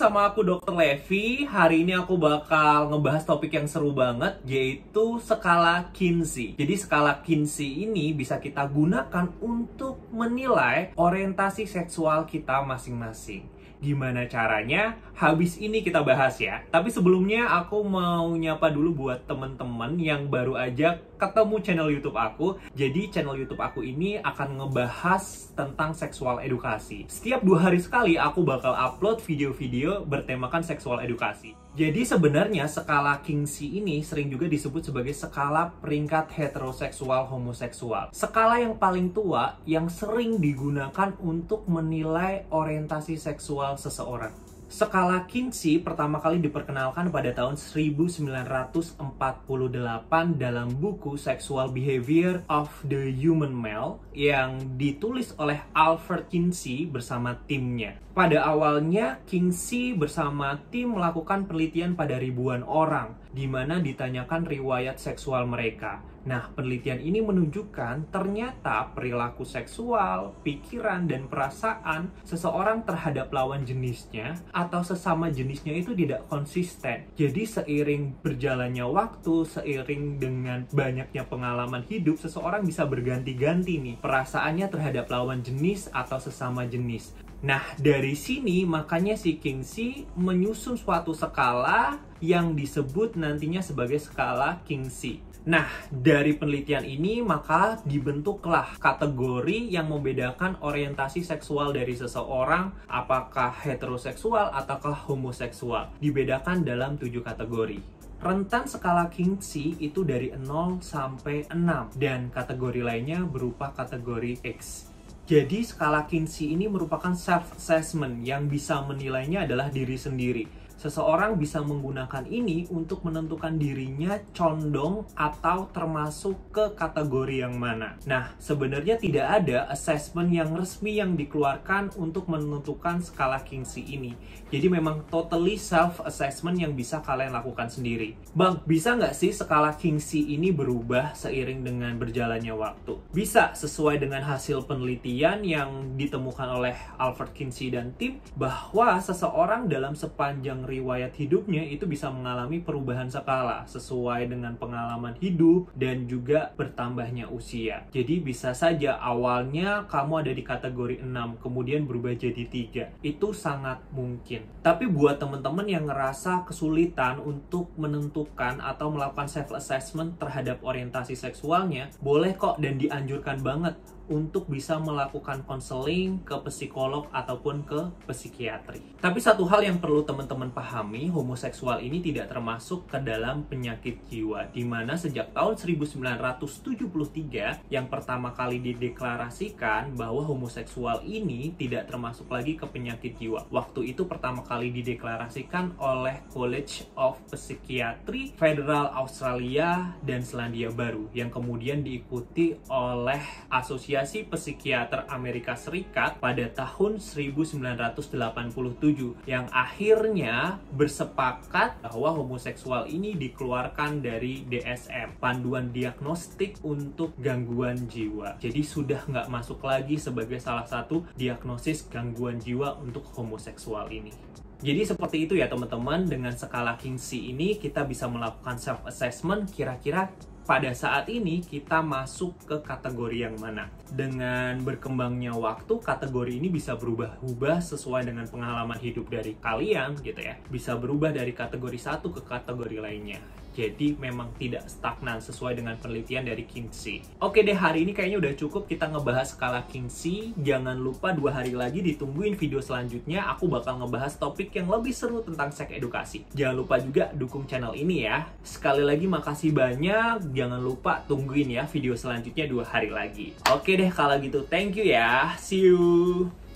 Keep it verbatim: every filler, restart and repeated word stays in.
sama aku dokter Levi. Hari ini aku bakal ngebahas topik yang seru banget, yaitu skala Kinsey. Jadi skala Kinsey ini bisa kita gunakan untuk menilai orientasi seksual kita masing-masing. Gimana caranya? Habis ini kita bahas ya. Tapi sebelumnya aku mau nyapa dulu buat temen-temen yang baru aja ketemu channel YouTube aku. Jadi channel YouTube aku ini akan ngebahas tentang seksual edukasi. Setiap dua hari sekali aku bakal upload video-video bertemakan seksual edukasi. Jadi sebenarnya skala Kinsey ini sering juga disebut sebagai skala peringkat heteroseksual homoseksual. Skala yang paling tua yang sering digunakan untuk menilai orientasi seksual seseorang. Skala Kinsey pertama kali diperkenalkan pada tahun seribu sembilan ratus empat puluh delapan dalam buku Sexual Behavior of the Human Male yang ditulis oleh Alfred Kinsey bersama timnya. Pada awalnya, Kinsey bersama tim melakukan penelitian pada ribuan orang, di mana ditanyakan riwayat seksual mereka. Nah, penelitian ini menunjukkan ternyata perilaku seksual, pikiran, dan perasaan seseorang terhadap lawan jenisnya atau sesama jenisnya itu tidak konsisten. Jadi seiring berjalannya waktu, seiring dengan banyaknya pengalaman hidup, seseorang bisa berganti-ganti nih perasaannya terhadap lawan jenis atau sesama jenis. Nah, dari sini makanya si Kinsey menyusun suatu skala yang disebut nantinya sebagai skala Kinsey. Nah, dari penelitian ini maka dibentuklah kategori yang membedakan orientasi seksual dari seseorang, apakah heteroseksual ataukah homoseksual. Dibedakan dalam tujuh kategori. Rentan skala Kinsey itu dari nol sampai enam dan kategori lainnya berupa kategori X. Jadi skala Kinsey ini merupakan self-assessment yang bisa menilainya adalah diri sendiri. Seseorang bisa menggunakan ini untuk menentukan dirinya condong atau termasuk ke kategori yang mana. Nah, sebenarnya tidak ada assessment yang resmi yang dikeluarkan untuk menentukan skala Kinsey ini. Jadi memang totally self-assessment yang bisa kalian lakukan sendiri. Bang, bisa nggak sih skala Kinsey ini berubah seiring dengan berjalannya waktu? Bisa, sesuai dengan hasil penelitian yang ditemukan oleh Alfred Kinsey dan tim, bahwa seseorang dalam sepanjang riwayat hidupnya itu bisa mengalami perubahan skala sesuai dengan pengalaman hidup dan juga bertambahnya usia. Jadi bisa saja awalnya kamu ada di kategori enam, kemudian berubah jadi tiga. Itu sangat mungkin. Tapi buat teman-teman yang ngerasa kesulitan untuk menentukan atau melakukan self-assessment terhadap orientasi seksualnya, boleh kok dan dianjurkan banget untuk bisa melakukan konseling ke psikolog ataupun ke psikiatri. Tapi satu hal yang perlu teman-teman pahami, homoseksual ini tidak termasuk ke dalam penyakit jiwa, di mana sejak tahun seribu sembilan ratus tujuh puluh tiga yang pertama kali dideklarasikan bahwa homoseksual ini tidak termasuk lagi ke penyakit jiwa. Waktu itu pertama kali dideklarasikan oleh College of Psychiatry Federal Australia dan Selandia Baru, yang kemudian diikuti oleh Asosiasi Psikiater Amerika Serikat pada tahun seribu sembilan ratus delapan puluh tujuh, yang akhirnya bersepakat bahwa homoseksual ini dikeluarkan dari D S M, Panduan Diagnostik untuk Gangguan Jiwa. Jadi sudah nggak masuk lagi sebagai salah satu diagnosis gangguan jiwa untuk homoseksual ini. Jadi seperti itu ya teman-teman, dengan skala Kinsey ini kita bisa melakukan self-assessment kira-kira pada saat ini kita masuk ke kategori yang mana. Dengan berkembangnya waktu, kategori ini bisa berubah-ubah sesuai dengan pengalaman hidup dari kalian gitu ya. Bisa berubah dari kategori satu ke kategori lainnya. Jadi memang tidak stagnan sesuai dengan penelitian dari Kinsey. Oke deh, hari ini kayaknya udah cukup kita ngebahas skala Kinsey. Jangan lupa dua hari lagi ditungguin video selanjutnya. Aku bakal ngebahas topik yang lebih seru tentang seks edukasi. Jangan lupa juga dukung channel ini ya. Sekali lagi makasih banyak. Jangan lupa tungguin ya video selanjutnya dua hari lagi. Oke deh kalau gitu, thank you ya. See you.